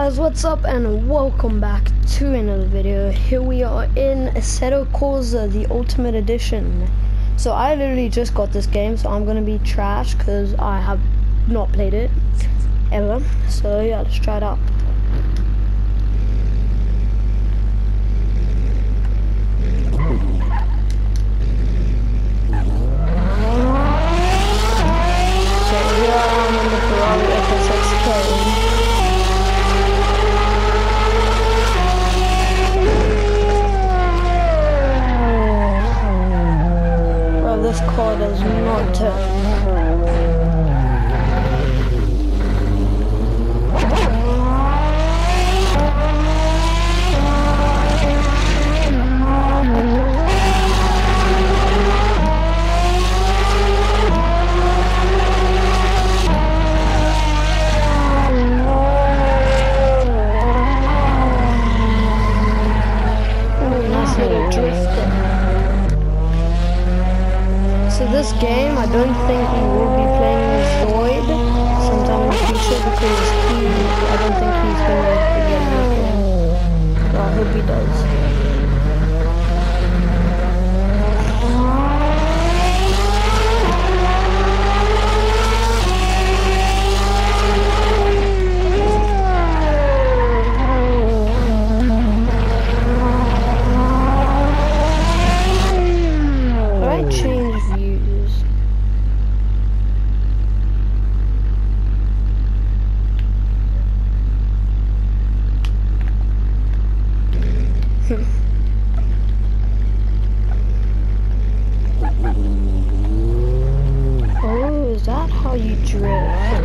guys, what's up and welcome back to another video. Here we are in Assetto Corsa, the Ultimate Edition. So I literally just got this game, so I'm gonna be trash because I have not played it ever. So yeah, let's try it out. So here I am in the Ferrari FSXK. This car does not turn. Nice little drifter. So this game, I don't think we will be playing as Zoid sometime in the future because I don't think he's gonna get anything. So I hope he does. Alright, change views. Oh, is that how you drift?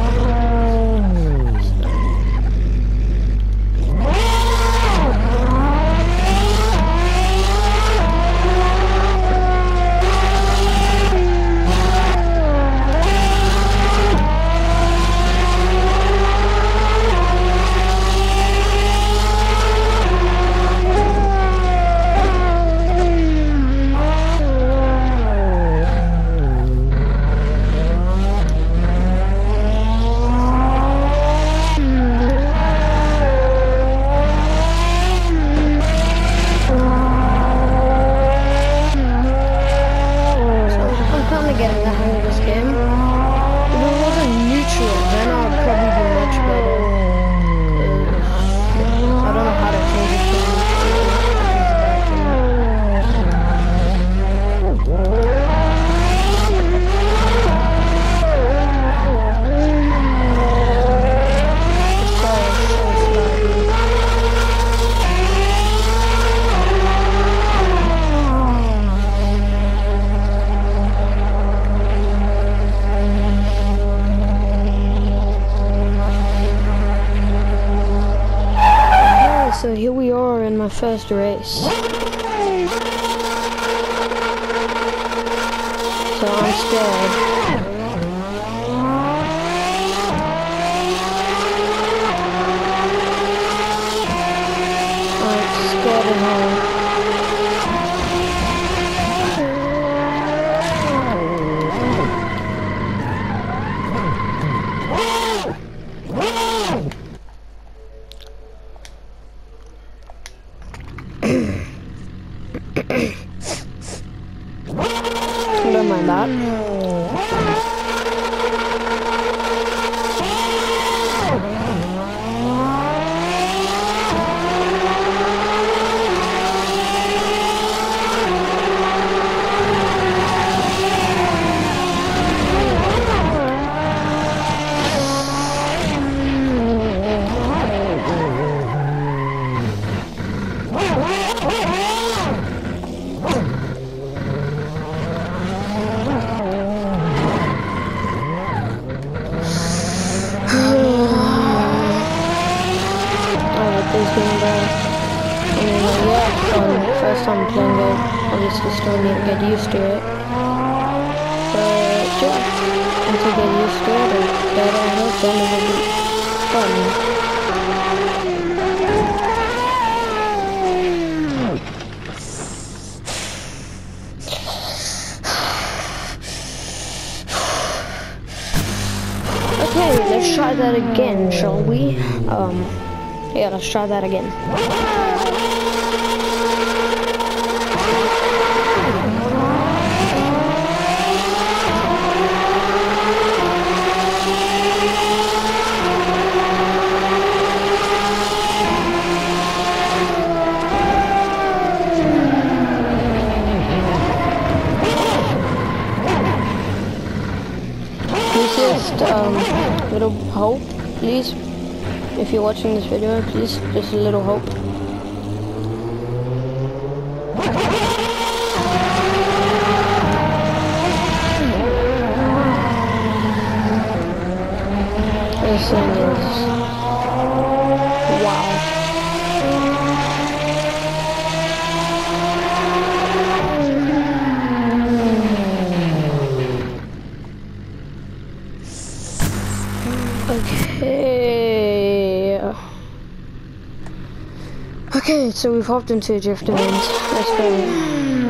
Getting the hang of this game. If it wasn't neutral, then I'd probably be much better. I don't know how to change it to So here we are in my first race. So I'm scared. I'm scared of hell. Don't mind that. First time playing it, obviously still need to get used to it. But yeah, once I get used to it and better at it, then it will be fun. Okay, let's try that again, shall we? Yeah, let's try that again. Little hope, please. If you're watching this video, please, just a little hope. This thing is wow. Okay, so we've hopped into a drift event. Let's go.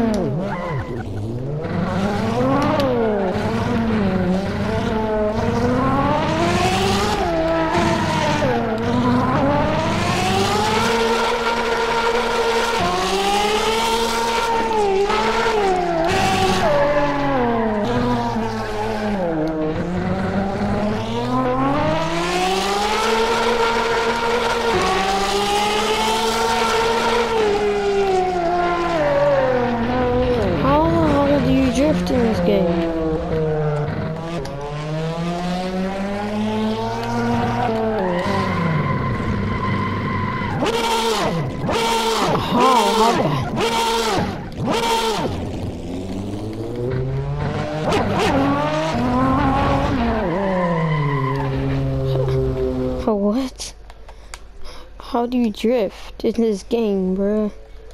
Drift in this game. What? How do you drift in this game, bruh?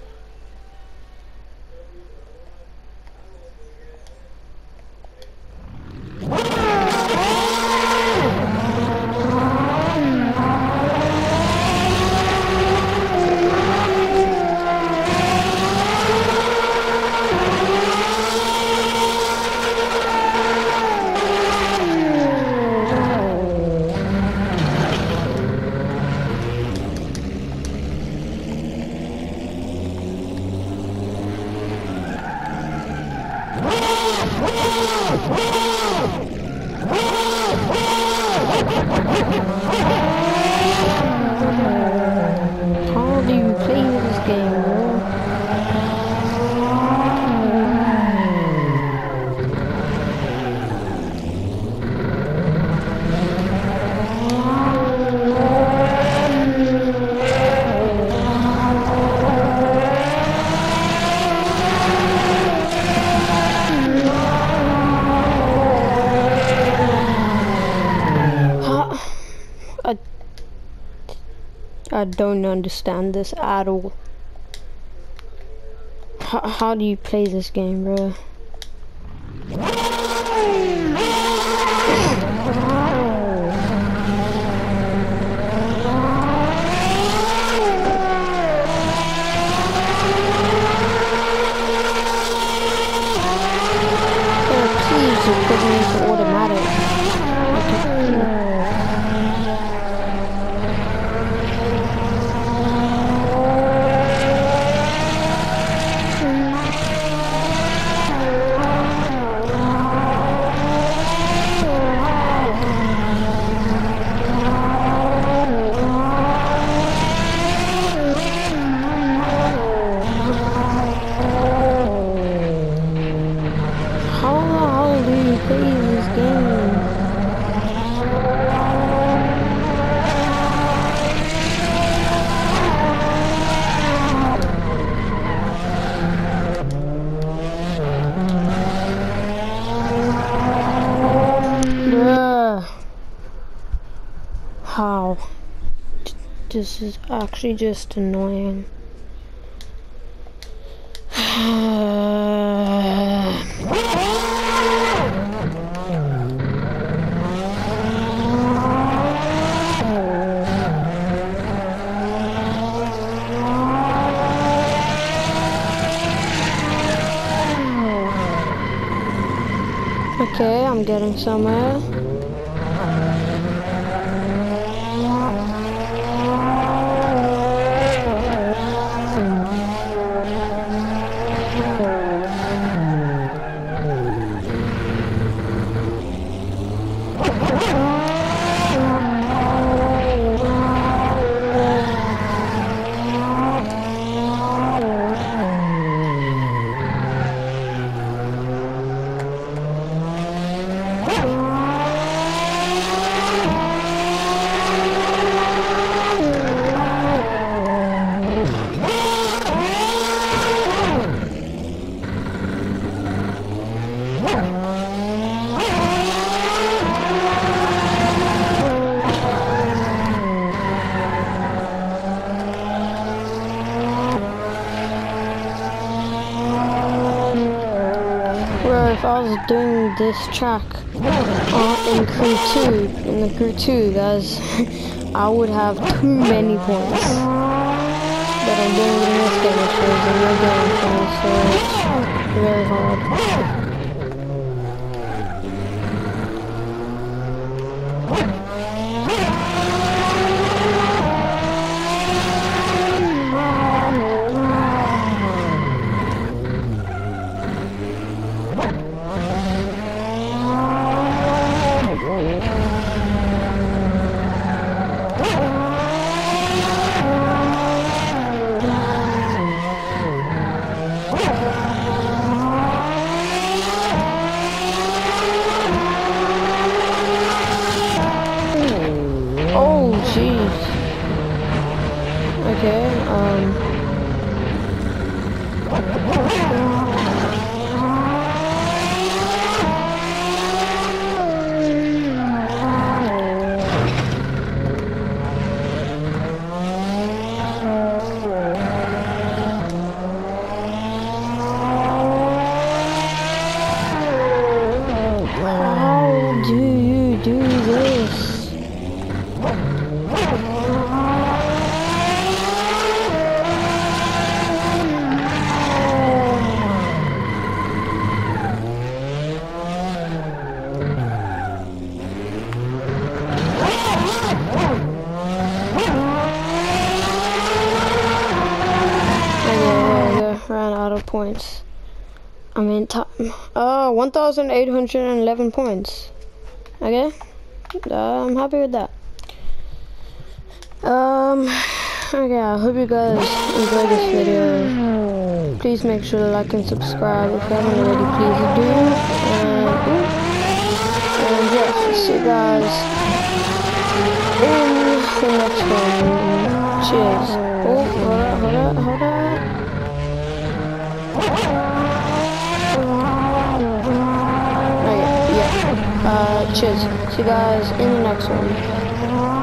How do you play this game, bro? I don't understand this at all. How do you play this game, bro? Please just put me into automatic. How? This is actually just annoying. Okay, I'm getting somewhere. doing this track in crew 2, in the crew 2, guys, I would have too many points. But I'm doing it in this game, which is a real game for me, so it's very hard. Oh, jeez. Okay, how do you do this? Ran out of points. I mean, 1,811 points. Okay, I'm happy with that. Okay, I hope you guys enjoyed this video. Please make sure to like and subscribe if you haven't already. Please do. And yeah, see you guys in the next one. Cheers. Oh, hold up. Cheers. See you guys in the next one.